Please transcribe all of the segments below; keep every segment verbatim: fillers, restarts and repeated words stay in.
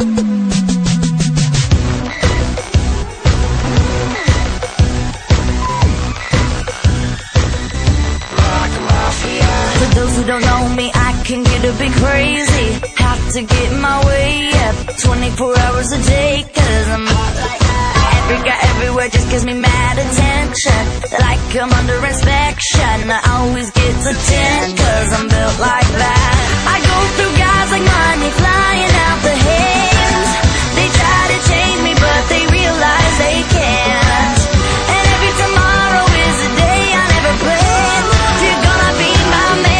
Who don't know me, I can get a bit crazy. Have to get my way up twenty-four hours a day, cause I'm hot like that. Every guy everywhere just gives me mad attention, like I'm under inspection. I always get the ten, cause I'm built like that. I go through guys like money flying out the hands. They try to change me but they realize they can't. And every tomorrow is a day I never planned. You're gonna be my man.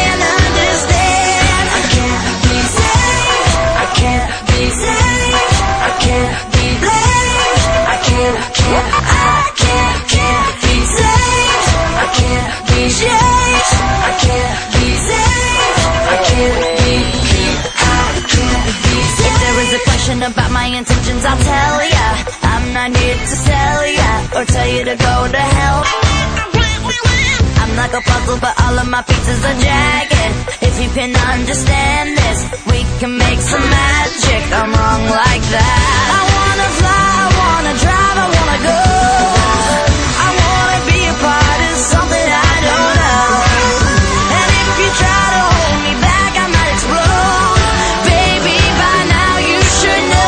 About my intentions, I'll tell ya. I'm not here to sell ya or tell you to go to hell. I'm like a puzzle, but all of my pieces are jagged. If you can understand this, we can make some magic. I'm wrong like that. I wanna fly, I wanna drive, I wanna go. I wanna be a part of something I don't know. And if you try to hold me back, I might explode. Baby, by now you should know.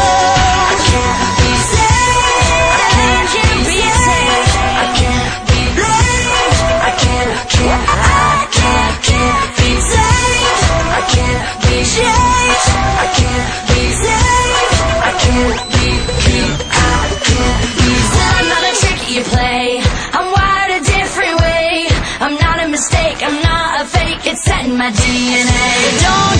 It's set in my D N A. Don't